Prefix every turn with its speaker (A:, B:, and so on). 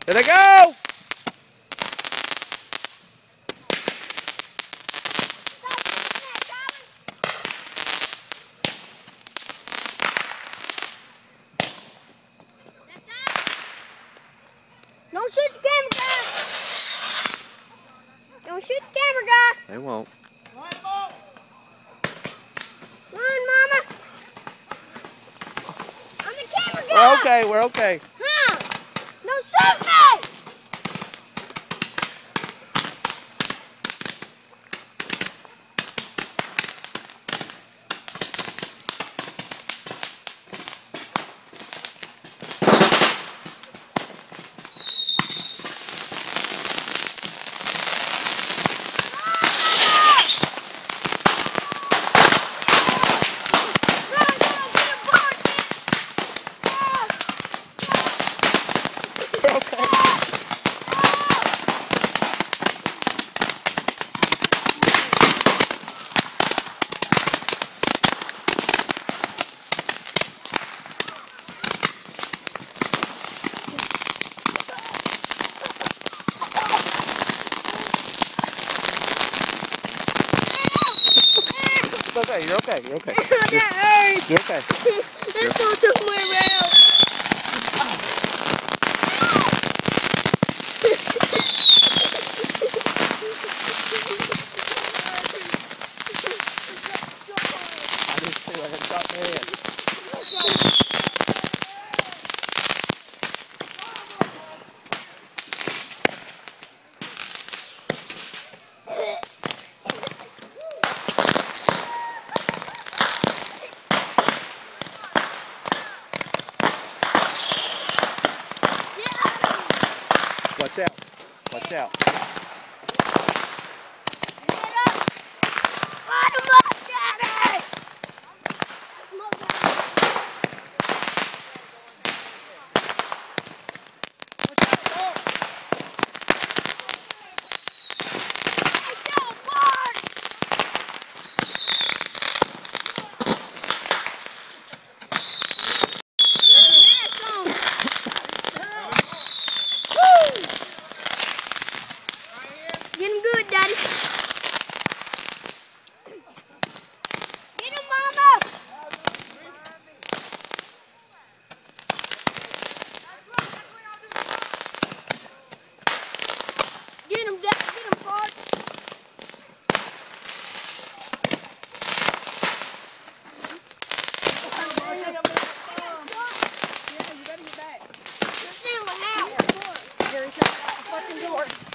A: Here they go!
B: Don't shoot the camera guy! Don't shoot the camera guy!
A: They won't.
B: Run, Mama! I'm the camera guy!
A: We're okay, we're okay.
B: Huh? Don't shoot me!
A: It's okay, you're okay, you're okay.
B: That hurts!
A: You're okay.
B: Let's go somewhere else!
A: I just feel like I got my head. Watch out. Watch out.
B: Get him good, Daddy. Get him, Mama. Get him, Daddy. Get him, Bart. Let's see what happens. Fucking door.